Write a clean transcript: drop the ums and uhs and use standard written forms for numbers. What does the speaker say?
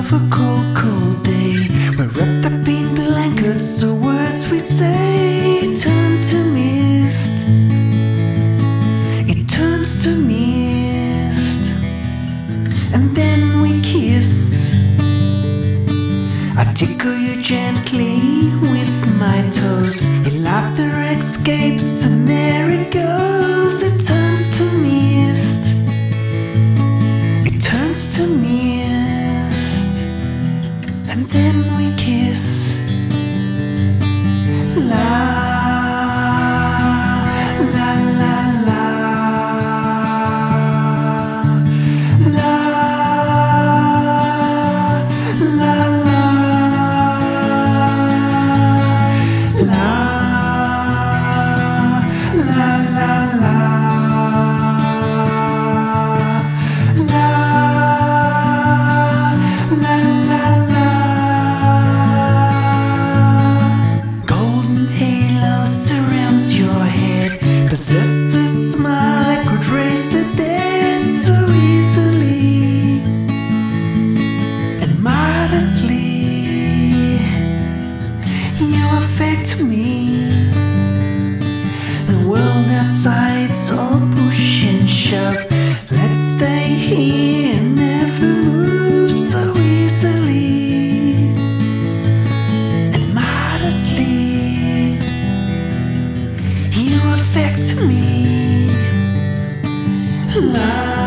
of a cold, cold day. We're wrapped up in blankets, the words we say turn to mist. It turns to mist, and then we kiss. I tickle you gently with my toes. Your laughter escapes and there it goes. It turns to mist. It turns to mist, and then we kiss. La la la la la la la la la la la. Possess a smile that could raise the dead so easily and modestly. You affect me. The world outside's all push and shove. Let's stay here and never move so easily and modestly. You affect me. La